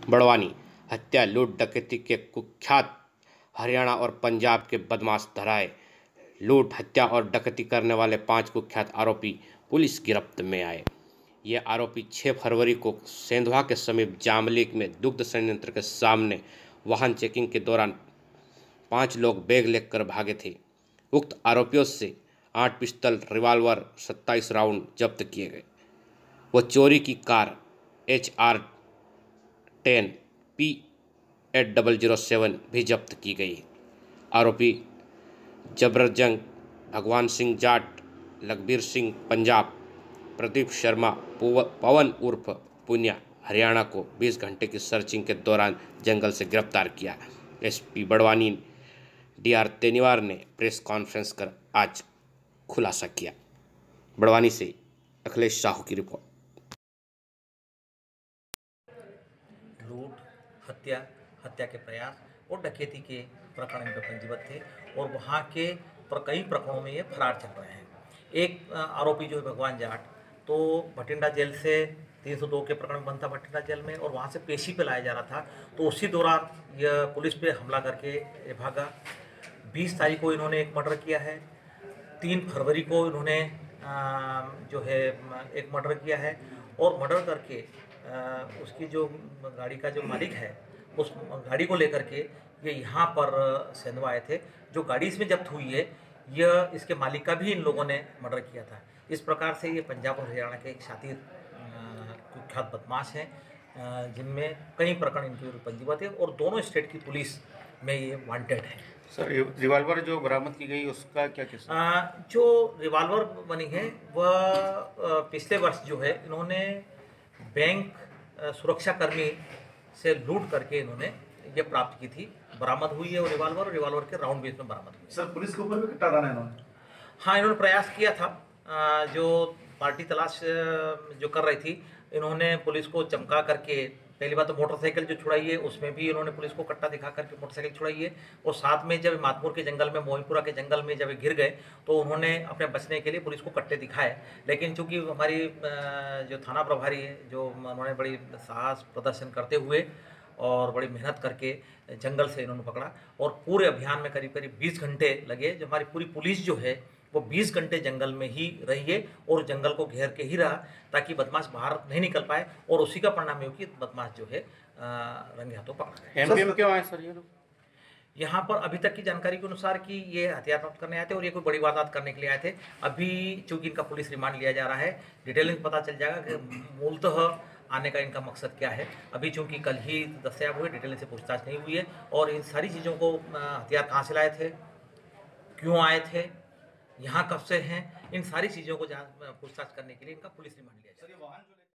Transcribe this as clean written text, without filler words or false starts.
बड़वानी हत्या लूट डकैती के कुख्यात हरियाणा और पंजाब के बदमाश धराए। लूट हत्या और डकैती करने वाले 5 कुख्यात आरोपी पुलिस गिरफ्त में आए। ये आरोपी 6 फरवरी को सेंधवा के समीप जामलीक में दुग्ध संयंत्र के सामने वाहन चेकिंग के दौरान 5 लोग बैग लेकर भागे थे। उक्त आरोपियों से 8 पिस्टल, रिवाल्वर, 27 राउंड जब्त किए गए। वो चोरी की कार HR10 P8007 भी जब्त की गई। आरोपी जबरजंग, भगवान सिंह जाट, लखबीर सिंह पंजाब, प्रदीप शर्मा पवन उर्फ पुनिया हरियाणा को 20 घंटे की सर्चिंग के दौरान जंगल से गिरफ्तार किया। SP बड़वानी DR तेनीवार ने प्रेस कॉन्फ्रेंस कर आज खुलासा किया। बड़वानी से अखिलेश साहू की रिपोर्ट। लूट, हत्या के प्रयास और डकैती के प्रकरण में पंजीबद्ध थे और वहाँ के कई प्रकरणों में ये फरार चल रहे हैं। एक आरोपी जो है भगवान जाट, तो भटिंडा जेल से 302 के प्रकरण बंद था भटिंडा जेल में, और वहाँ से पेशी पे लाया जा रहा था। तो उसी दौरान यह पुलिस पे हमला करके ये भागा। 20 तारीख को इन्होंने एक मर्डर किया है। 3 फरवरी को इन्होंने जो है एक मर्डर किया है, और मर्डर करके उसकी जो गाड़ी का जो मालिक है, उस गाड़ी को लेकर के ये यहाँ पर सेंधवा आए थे। जो गाड़ी इसमें जब्त हुई है, यह इसके मालिक का भी इन लोगों ने मर्डर किया था। इस प्रकार से ये पंजाब और हरियाणा के एक शातिर कुख्यात बदमाश हैं, जिनमें कई प्रकरण इनके विरुद्ध पंजीबद्ध है और दोनों स्टेट की पुलिस में ये वांटेड है। सर, रिवाल्वर जो बरामद की गई उसका क्या किस्सा? जो रिवाल्वर बनी है वह पिछले वर्ष जो है इन्होंने बैंक सुरक्षाकर्मी से लूट करके इन्होंने ये प्राप्त की थी, बरामद हुई है। और रिवाल्वर के राउंड भी इसमें बरामद हुए। सर, पुलिस के ऊपर भी कट्टा डाला इन्होंने? हाँ, इन्होंने प्रयास किया था। जो पार्टी तलाश जो कर रही थी, इन्होंने पुलिस को चमका करके पहली बात तो मोटरसाइकिल जो छुड़ाई है उसमें भी इन्होंने पुलिस को कट्टा दिखा करके मोटरसाइकिल छुड़ाई है। और साथ में जब मातपुर के जंगल में, मोहिपुरा के जंगल में जब गिर गए तो उन्होंने अपने बचने के लिए पुलिस को कट्टे दिखाए। लेकिन चूंकि हमारी जो थाना प्रभारी है, जो उन्होंने बड़ी साहस प्रदर्शन करते हुए और बड़ी मेहनत करके जंगल से इन्होंने पकड़ा, और पूरे अभियान में करीब करीब 20 घंटे लगे। जो हमारी पूरी पुलिस जो है वो 20 घंटे जंगल में ही रही है और जंगल को घेर के ही रहा, ताकि बदमाश बाहर नहीं निकल पाए। और उसी का परिणाम है कि बदमाश जो है रंगे हाथों पकड़ा गया। MP में क्यों आए सर ये लोग? यहाँ पर अभी तक की जानकारी के अनुसार कि ये हथियार प्राप्त करने आए थे और ये कोई बड़ी वारदात करने के लिए आए थे। अभी चूंकि इनका पुलिस रिमांड लिया जा रहा है, डिटेलिंग पता चल जाएगा कि मूलतः आने का इनका मकसद क्या है। अभी चूंकि कल ही दस्तयाब हुए, डिटेलिंग से पूछताछ नहीं हुई है। और इन सारी चीज़ों को, हथियार कहाँ से लाए थे, क्यों आए थे, यहाँ कब से हैं, इन सारी चीज़ों को पूछताछ करने के लिए इनका पुलिस रिमांड लिया जाए।